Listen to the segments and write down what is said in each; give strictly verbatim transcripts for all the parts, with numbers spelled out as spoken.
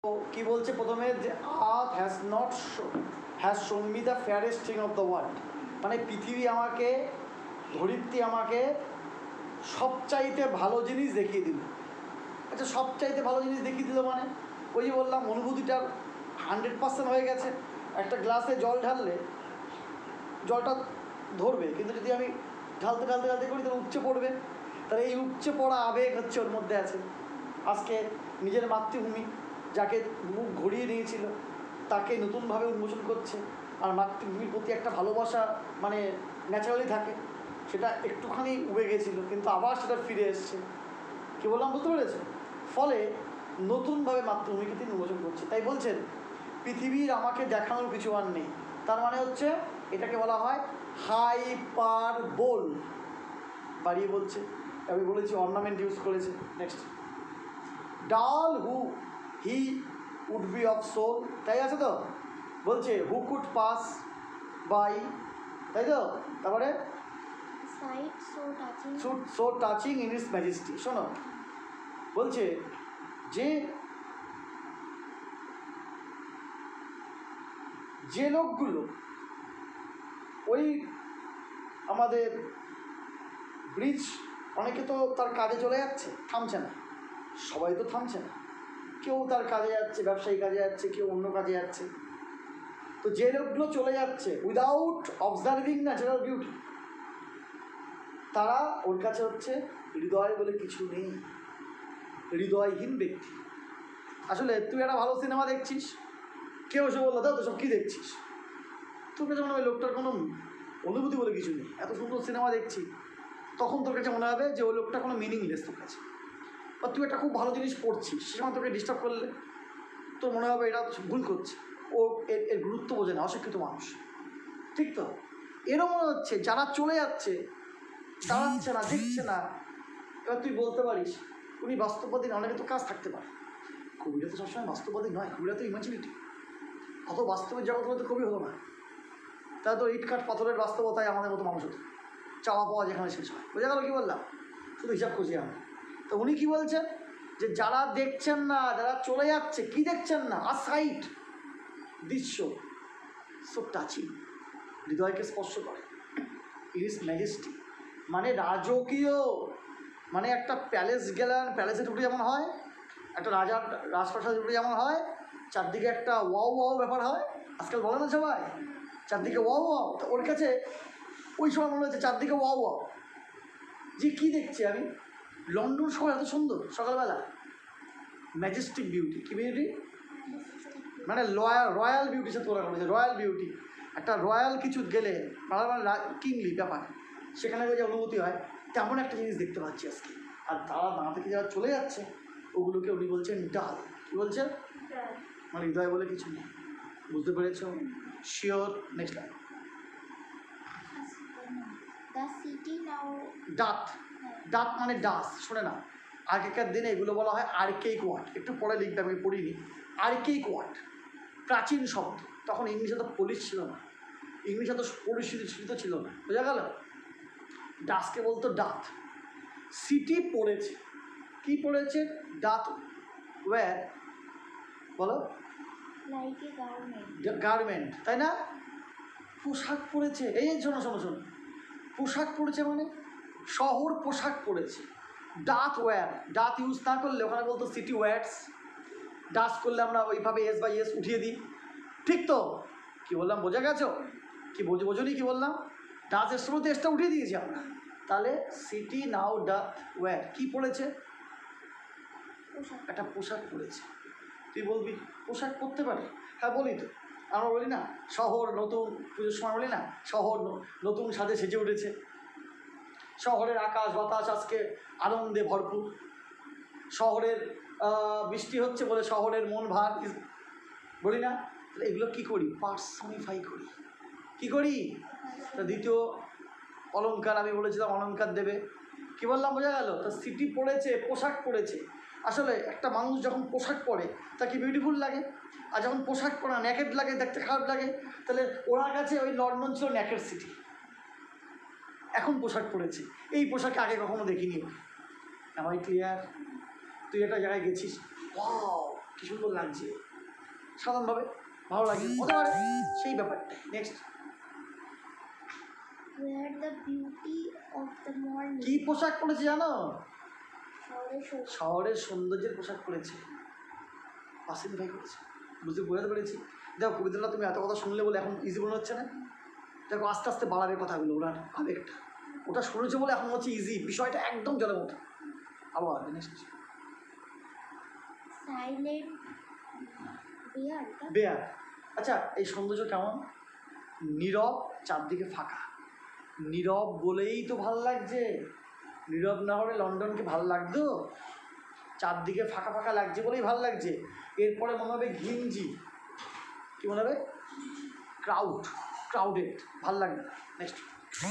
কি বলছে প্রথমে যে earth has not has shown me the fairest thing of the world, মানে পৃথিবী আমাকে, ধরিত্রী আমাকে সবচাইতে ভালো জিনিস দেখিয়ে দিল। আচ্ছা, সবচাইতে ভালো জিনিস দেখিয়ে দিল মানে ওই যে বললাম অনুভূতিটা হান্ড্রেড পার্সেন্ট হয়ে গেছে। একটা গ্লাসে জল ঢাললে জলটা ধরবে, কিন্তু যদি আমি ঢালতে ঢালতে ঢালতে করি তাহলে উপচে পড়বে। তাহলে এই উপচে পড়া আবেগ হচ্ছে ওর মধ্যে আছে। আজকে নিজের মাতৃভূমি যাকে মুখ ঘুরিয়ে নিয়েছিল তাকে নতুনভাবে উন্মোচন করছে, আর মাতৃভূমির প্রতি একটা ভালোবাসা মানে ন্যাচারালি থাকে, সেটা একটুখানি উবে গেছিলো কিন্তু আবার সেটা ফিরে এসছে। কী বললাম বুঝতে পেরেছে? ফলে নতুনভাবে মাতৃভূমিকে তিনি উন্মোচন করছে। তাই বলছেন পৃথিবীর আমাকে দেখানোর কিছু আর নেই। তার মানে হচ্ছে এটাকে বলা হয় হাইপারবোল। বাড়িয়ে বলছে, আমি বলেছি অর্নামেন্ট ইউজ করেছে। Next, dull who he would be of soul, তাই আছে তো? বলছে হু কুড পাস বাই, তাই তো? তারপরে so touching in its majesty. শোনো, বলছে যে যে লোকগুলো ওই আমাদের ব্রিজ, অনেকে তো তার কাজে চলে যাচ্ছে, থামছে না, সবাই তো থামছে না, কেউ তার কাজে যাচ্ছে, ব্যবসায়ী কাজে যাচ্ছে, কেউ অন্য কাজে যাচ্ছে। তো যে লোকগুলো চলে যাচ্ছে উইদাউট অবজার্ভিং ন্যাচারাল বিউটি, তারা ওর কাছে হচ্ছে হৃদয় বলে কিছু নেই, হৃদয়হীন ব্যক্তি। আসলে তুই একটা ভালো সিনেমা দেখছিস, কেউ এসে বললো দাও তো সব কী দেখছিস, তোর কাছে মনে হয় লোকটার কোনো অনুভূতি বলে কিছু নেই, এত সুন্দর সিনেমা দেখছি, তখন তোর কাছে মনে হবে যে ওই লোকটা কোনো মিনিংলেস তোর কাছে। বা তুই একটা খুব ভালো জিনিস পড়ছিস, সে সময় তোকে ডিস্টার্ব করলে তোর মনে হবে এটা ভুল করছে, ও এর এর গুরুত্ব বোঝে না, অশিক্ষিত মানুষ। ঠিক তো? এরও মনে হচ্ছে যারা চলে যাচ্ছে, দাঁড়াচ্ছে না, দেখছে না। এবার তুই বলতে পারিস উনি বাস্তববাদী না, অনেকে তো কাজ থাকতে পারে। কবিরা তো সবসময় বাস্তববাদী নয়, কবিরা তো ইমাজিনেটিভ। অত বাস্তবের জগৎ হলে তো কবি হলো না, তাহলে তো ইট কাঠ পাথরের বাস্তবতায় আমাদের মতো মানুষ হতো, চাওয়া পাওয়া যেখানে শেষ হয়। বোঝা গেল কী বললাম? শুধু হিসাব খুঁজি আমরা। তো উনি কী বলছেন যে যারা দেখছেন না, যারা চলে যাচ্ছে, কি দেখছেন না, আর সাইট দৃশ্য সো টাচিং, হৃদয়কে স্পর্শ করে। ইজ ম্যাজেস্টি মানে রাজকীয়, মানে একটা প্যালেস গেলেন, প্যালেসে ঢুকলে যেমন হয়, একটা রাজার রাজপ্রাসাদে ঢুকলে যেমন হয়, চারদিকে একটা ওয়াও ওয়াও ব্যাপার হয়, আজকাল বলে না সবাই চারদিকে ওয়াও ওয়াও। তো ওর কাছে ওই সময় মনে হচ্ছে চারদিকে ওয়াও ওয়াও, যে কী দেখছি আমি, লন্ডন শহর এত সুন্দর সকালবেলা, ম্যাজেস্টিক বিউটি। কী বিউটি? মানে লয়াল রয়্যাল বিউটি সাথে তোলা করেছে, রয়্যাল বিউটি। একটা রয়্যাল কিছু গেলে মানে কিংলি ব্যাপার, সেখানে যে অনুভূতি হয়, তেমন একটা জিনিস দেখতে পাচ্ছি আজকে। আর তারা না থেকে যারা চলে যাচ্ছে ওগুলোকে উনি বলছেন ডাল। কী বলছেন? মানে হৃদয় বলে কিছু নেই। বুঝতে পেরেছ? Sure? Next line. Doth, doth মানে ডাস। শোনে না, আগেকার দিনে এগুলো বলা হয় আর্কেইক ওয়ার্ড, একটু পরে লিখবে, আমি পড়িনি। আর্কেইক ওয়ার্ড প্রাচীন শব্দ, তখন ইংলিশে তো পলিশ ছিল না, ইংলিশে তো পরিশীলিত ছিল না। বোঝা গেল? ডাসকে বলতো ডাত। সিটি পড়েছে, কি পড়েছে? ডাত ওয়্যার, বলো গার্মেন্ট, তাই না? পোশাক পরেছে। এই শোনো শোনো শোনো, পোশাক পরেছে মানে শহর পোশাক পরেছে। ডাথ ওয়্যার, ডাথ ইউজ না করলে ওখানে বলতো সিটি ওয়্যার্স। ডাস করলে আমরা ওইভাবে এস বাই এস উঠিয়ে দিই। ঠিক তো? কী বললাম বোঝা গেছো? কি বোঝো বোঝোনি কি বললাম? ডাস এর সময় তো এসটা উঠিয়ে দিয়েছি আমরা। তাহলে সিটি নাও ডাথ ওয়্যার, কী পড়েছে? একটা পোশাক পরেছে। তুই বলবি পোশাক পরতে পারে? হ্যাঁ বলি তো, আমরা বলি না শহর নতুন, পুজোর সময় বলি না শহর নতুন সাজে সেজে উঠেছে, শহরের আকাশ বাতাস আজকে আনন্দে ভরপুর, শহরের বৃষ্টি হচ্ছে বলে শহরের মন ভার, বলি না? তাহলে এগুলো কী করি? পার্সনিফাই করি। কী করি? তা দ্বিতীয় অলঙ্কার আমি বলেছিলাম, অলঙ্কার দেবে। কী বললাম বোঝা গেল? তা সিটি পড়েছে, পোশাক পরেছে। আসলে একটা মানুষ যখন পোশাক পরে তাকে বিউটিফুল লাগে, আর যখন পোশাক পরা ন্যাকেড লাগে, দেখতে খারাপ লাগে। তাহলে ওনার কাছে ওই লন্ডন ছিল ন্যাকেড সিটি, এখন পোশাক পরেছে, এই পোশাকে আগে কখনো দেখিনি। আমার ক্লিয়ার? তুই একটা জায়গায় গেছিস, ওয়াও কি সুন্দর লাগছে, সাধারণভাবে ভালো লাগছে, হতে পারে সেই ব্যাপারটা। Next, Where the beauty of the morning. কি পোশাক পরেছে জানো? শহরের সৌন্দর্য। শহরের সৌন্দর্যের পোশাক পরেছে, পাসিন ভাই করেছে। বুঝতে বোঝাতে পেরেছি? দেখো কবিতাটা তুমি এত কথা শুনলে বলে এখন ইজি মনে হচ্ছে না? দেখো আস্তে আস্তে বাড়াবে কথাগুলো, ওনার আবেগটা, ওটা শুনেছে বলে এখন হচ্ছে ইজি, বিষয়টা একদম জলের মতো। আবার নেক্সট, সাইলেন্ট বিয়ার। বেয়ার। আচ্ছা, এই সৌন্দর্য কেমন? নীরব, চারদিকে ফাঁকা। নীরব বলেই তো ভাল লাগছে, নীরব না হলে লন্ডনকে ভাল লাগতো? চারদিকে ফাঁকা ফাঁকা লাগছে বলেই ভাল লাগছে। এরপরে মনে হবে ঘিঞ্জি, কী মনে হবে? ক্রাউড, ক্রাউডেড, ভাল লাগবে। Next,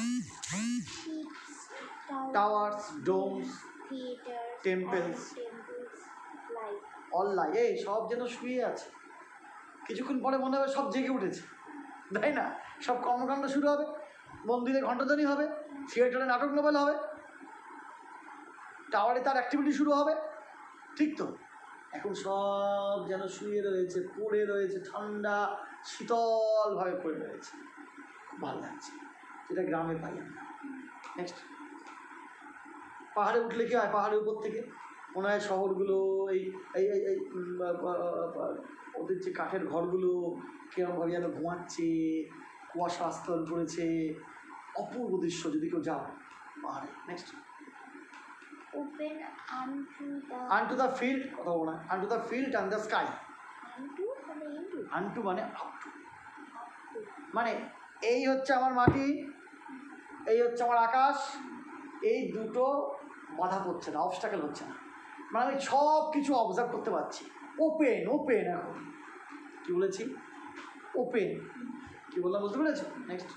towers, domes, theatres, temples, temples, light. All lie, এই সব যেন শুয়ে আছে। কিছুক্ষণ পরে মনে হবে সব জেগে উঠেছে, তাই না? সব কর্মকাণ্ড শুরু হবে, মন্দিরে ঘণ্টাধ্বনি হবে, থিয়েটারে নাটক নোবেল হবে, টাওয়ারে তার অ্যাক্টিভিটি শুরু হবে, ঠিক তো? এখন সব যেন শুয়ে রয়েছে, পড়ে রয়েছে, ঠান্ডা শীতলভাবে পড়ে রয়েছে, খুব ভালো লাগছে, যেটা গ্রামে পাই আমরা। নেক্সট, পাহাড়ে উঠলে কী হয়? পাহাড়ের উপর থেকে মনে হয় শহরগুলো, এই এই এই এই ওদের যে কাঠের ঘরগুলো কীরকমভাবে যেন ঘুমাচ্ছে, কুয়াশা আস্তরণ পড়েছে, অপূর্ব দৃশ্য যদি কেউ যাও পাহাড়ে। Next, open unto the unto the field, কথা বলো না, unto the field and the sky. Unto মানে ইনটু। আনটু মানে আপ টু, মানে এই হচ্ছে আমার মাটি, এই হচ্ছে আমার আকাশ, এই দুটো বাধা পড়ছে না, অবস্টাকেল হচ্ছে না, মানে আমি সব কিছু অবজার্ভ করতে পারছি। ওপেন, ওপেন, এখন কী বলেছি? ওপেন, কী বললাম বুঝতে পেরেছো? Next,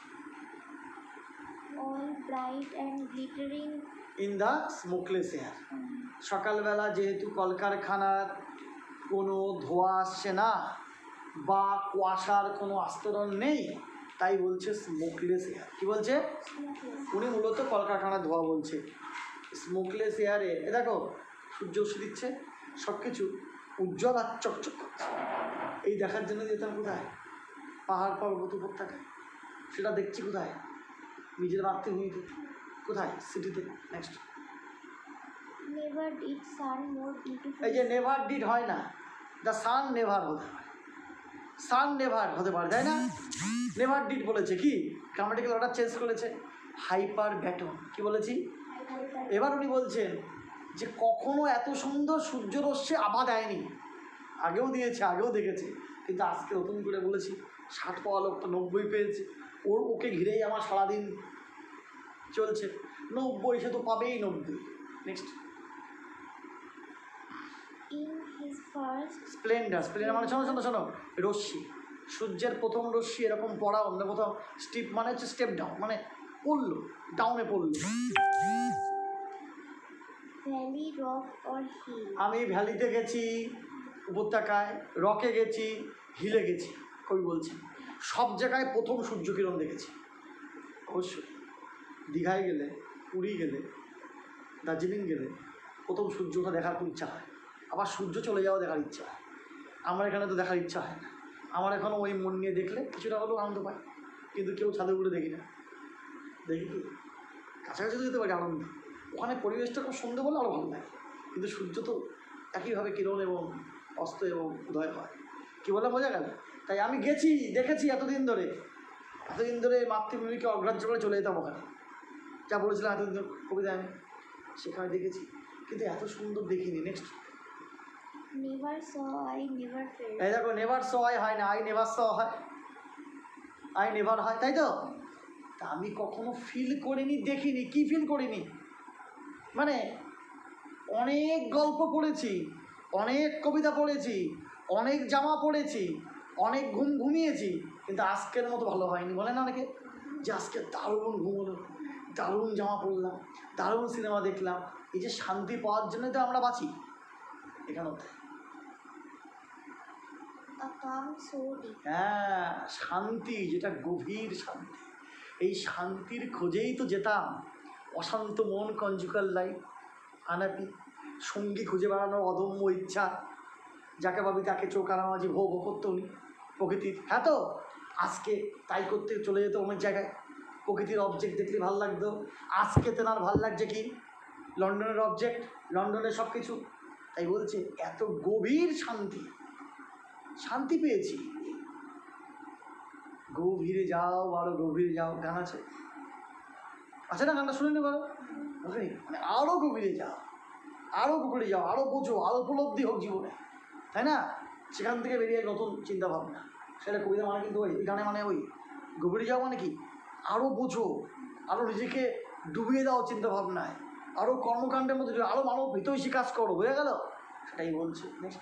all bright and glittering in the smokeless air. সকালবেলা যেহেতু কলকারখানার কোনো ধোঁয়া আসছে না বা কুয়াশার কোনো আস্তরণ নেই, তাই বলছে স্মোকলেস এয়ার। কী বলছে? উনি মূলত কলকারখানার ধোঁয়া বলছে। স্মোকলেস এয়ারে এ দেখো সূর্য উঠে দিচ্ছে, সব কিছু উজ্জ্বল আর চকচক করছে। এই দেখার জন্য যেতাম কোথায়? পাহাড় পর্বত উপত্যকায়। সেটা দেখছি কোথায়? নিজের মাতৃভূমিতে। কোথায়? সিটিতে। Next, never did sun more beautiful. এই যে নেভার ডিড হয় না, দ্য সান নেভার হতে পারে, সান নেভার হতে পারে, তাই না? নেভার ডিড বলেছে, কি গ্রামাটিক্যাল অর্ডার চেঞ্জ করেছে, হাইপার ব্যাটন। কি বলেছি? এবার উনি বলছেন যে কখনো এত সুন্দর সূর্যরশ্মি আভা দেয়নি, আগেও দিয়েছে, আগেও দেখেছে, কিন্তু আজকে নতুন করে বলেছি ষাট পাওয়া লোকটা নব্বই পেয়েছে, ওর ওকে ঘিরেই আমার সারাদিন চলছে। নব্বই, সে তো পাবেই নব্বই। Next, in his first splendour. Splendour মানে শোনো শোনো শোনো রশ্মি, সূর্যের প্রথম রশ্মি এরকম পড়া, অন্য কোথাও স্টিপ মানে হচ্ছে স্টেপ ডাউন, মানে পড়লো, ডাউনে পড়লো। Valley, rock or hill. আমি ভ্যালিতে গেছি, উপত্যকায়, রকে গেছি, হিলে গেছি। কবি বলছেন সব জায়গায় প্রথম সূর্যকিরণ দেখেছি। অবশ্যই দীঘায় গেলে, পুরী গেলে, দার্জিলিং গেলে প্রথম সূর্যটা দেখার খুব ইচ্ছা হয়, আবার সূর্য চলে যাওয়া দেখার ইচ্ছা হয়। আমার এখানে তো দেখার ইচ্ছা হয় না, আমার এখনও ওই মন নিয়ে দেখলে কিছুটা হলেও আনন্দ পাই, কিন্তু কেউ ছাদে উঠে দেখি না। দেখি কি কাছাকাছি তো যেতে পারি আনন্দ, ওখানে পরিবেশটা খুব সুন্দর বলে আরও ভালো লাগে, কিন্তু সূর্য তো একইভাবে কিরণ এবং অস্ত এবং উদয় হয়। কী বলে বোঝা গেল? তাই আমি গেছি, দেখেছি, এতদিন ধরে এতদিন ধরে মাতৃভূমিকে অগ্রাহ্য করে চলে যেতাম ওখানে, যা বলেছিলাম এতদিন ধরে কবিতা, আমি সেখানে দেখেছি, কিন্তু এত সুন্দর দেখিনি। Next, never saw I never felt. এই দেখো নেভার স আই হয় না, আই নেভার স হয়, আই নেভার হয়, তাই তো? তা আমি কখনো ফিল করিনি, দেখিনি। কি ফিল করিনি মানে অনেক গল্প পড়েছি, অনেক কবিতা পড়েছি, অনেক জামা পড়েছি, অনেক ঘুম ঘুমিয়েছি, কিন্তু আজকের মতো ভালো হয়নি। বলে না অনেকে যে আজকে দারুণ ঘুম হলো, দারুণ জামা পরলাম, দারুণ সিনেমা দেখলাম। এই যে শান্তি পাওয়ার জন্যই তো আমরা বাঁচি এখানতে। আ কাম সো ডিপ। হ্যাঁ, শান্তি, যেটা গভীর শান্তি, এই শান্তির খোঁজেই তো যেতাম। অশান্ত মন, কনজুগাল লাইফ, আনাপি, সঙ্গী খুঁজে বেড়ানোর অদম্য ইচ্ছা, যাকে ভাবি তাকে চোখ আনামাজি ভো ভো করতো উনি প্রকৃতির। হ্যাঁ তো আজকে তাই করতে চলে যেত অনেক জায়গায়, প্রকৃতির অবজেক্ট দেখলে ভালো লাগতো। আজকে তেনার ভাল লাগছে কি লন্ডনের অবজেক্ট, লন্ডনের সব কিছু। তাই বলছে এত গভীর শান্তি, শান্তি পেয়েছি। গভীরে যাও আরো গভীরে যাও, গান আছে আছে না? গানটা শুনে নেবো মানে আরো গভীরে যাও, আরো গভীরে যাও, আরো বোঝো, আরো উপলব্ধি হোক জীবনে, তাই না? সেখান থেকে বেরিয়ে নতুন চিন্তা ভাবনা। সেটা কবিতা মানে কিন্তু ওই গানে মানে ওই গভীরে যাও মানে কি আরো বোঝো, আরো নিজেকে ডুবিয়ে দাও চিন্তা ভাবনায়, আরো কর্মকাণ্ডের মধ্যে আরো মানব হিতৈষী কাজ করো, বুঝে গেল? সেটাই বলছে। Next,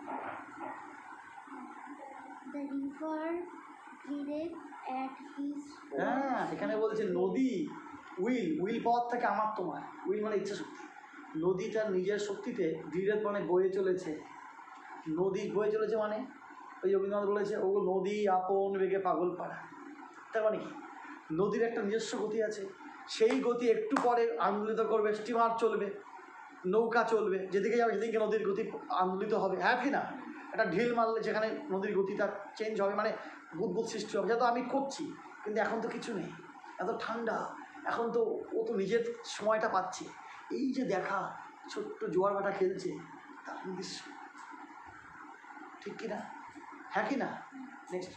The river giveth at his হ্যাঁ এখানে বলছে নদী উইল, উইল পাওয়ার থেকে আমার তোমার, উইল মানে ইচ্ছা শক্তি। নদী তার নিজের শক্তিতে ধীরে মানে বয়ে চলেছে। নদী বয়ে চলেছে মানে ওই রবীন্দ্রনাথ বলেছে ওগুলো নদী আপন বেগে পাগল পাড়া। তার মানে কি নদীর একটা নিজস্ব গতি আছে, সেই গতি একটু পরে আন্দোলিত করবে, স্টিমার চলবে, নৌকা চলবে, যেদিকে যাবে সেদিকে নদীর গতি আন্দোলিত হবে। হ্যাঁ কি না? একটা ঢিল মারলে যেখানে নদীর গতিটা চেঞ্জ হবে, মানে বুদবুদ সৃষ্টি হবে। যা তো আমি করছি কিন্তু এখন তো কিছু নেই, এত ঠান্ডা, এখন তো ও তো নিজের সময়টা পাচ্ছে। এই যে দেখা ছোট্ট জোয়ার ভাটা খেলছে তার দৃশ্য, ঠিক কিনা? হ্যাঁ কি না? নেক্সট,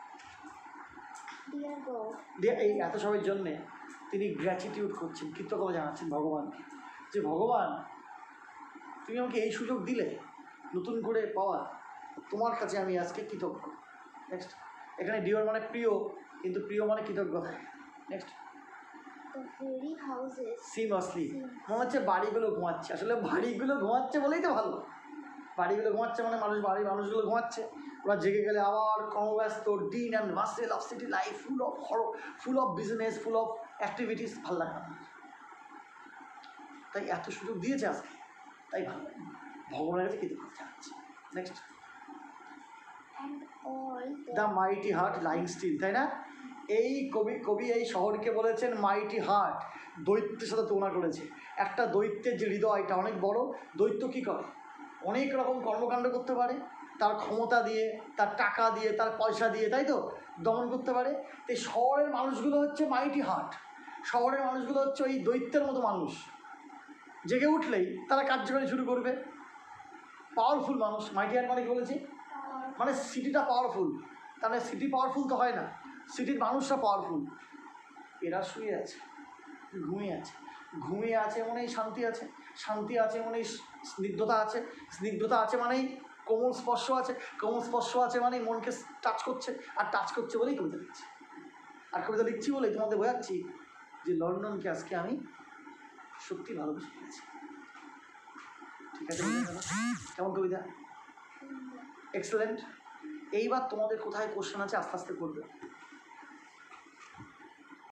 dear God, দিয়ে এই এত সবের জন্যে তিনি গ্র্যাটিটিউড করছেন, কৃতজ্ঞতা জানাচ্ছেন ভগবানকে, যে ভগবান তুমি আমাকে এই সুযোগ দিলে নতুন করে পাওয়ার, তোমার কাছে আমি আজকে কৃতজ্ঞ। নেক্সট, এখানে ডিওর মানে প্রিয়, কিন্তু প্রিয় মানে কৃতজ্ঞতা। Next, the very houses seem asleep মনে হচ্ছে বাড়িগুলো ঘুমাচ্ছে, আসলে বাড়িগুলো ঘুমাচ্ছে বলেই তো ভালো। বাড়িগুলো ঘুমাচ্ছে মানে মানুষ, বাড়ির মানুষগুলো ঘুমাচ্ছে, ওরা জেগে গেলে আবার কর্মব্যস্ত দিন and muscle of city life, full of হর, full of business, full of activities, ভালো লাগে না। তাই এত সুযোগ দিয়েছে আজকে, তাই ভালো লাগে, ভগবানের কাছে কৃতজ্ঞতা জানাচ্ছি। Next, and all the the mighty heart lying still, তাই না? এই কবি কবি এই শহরকে বলেছেন মাইটি হার্ট, দৈত্যের সাথে তুলনা করেছে। একটা দৈত্যের যে হৃদয়টা অনেক বড়, দৈত্য কী করে অনেক রকম কর্মকাণ্ড করতে পারে, তার ক্ষমতা দিয়ে, তার টাকা দিয়ে, তার পয়সা দিয়ে, তাই তো দমন করতে পারে। এই শহরের মানুষগুলো হচ্ছে মাইটি হার্ট, শহরের মানুষগুলো হচ্ছে ওই দৈত্যের মতো মানুষ, জেগে উঠলেই তারা কার্যকরী শুরু করবে। পাওয়ারফুল মানুষ, মাইটি হার্ট মানে কি বলেছি, মানে সিটিটা পাওয়ারফুল, তাহলে সিটি পাওয়ারফুল তো হয় না, সিটির মানুষরা পাওয়ারফুল। এরা শুয়ে আছে, ঘুমিয়ে আছে, ঘুমিয়ে আছে মানেই শান্তি আছে, শান্তি আছে মানেই স্নিগ্ধতা আছে, স্নিগ্ধতা আছে মানেই কোমল স্পর্শ আছে, কোমল স্পর্শ আছে মানেই মনকে টাচ করছে, আর টাচ করছে বলেই কবিতা লিখছি। আর কবিতা লিখছি বলেই তোমাদের বোঝাচ্ছি যে লন্ডনকে আজকে আমি সত্যি ভালোবেসে গেছি। ঠিক আছে, কেমন কবিতা? এক্সেলেন্ট। এইবার তোমাদের কোথায় কোশ্চেন আছে আস্তে আস্তে করবে।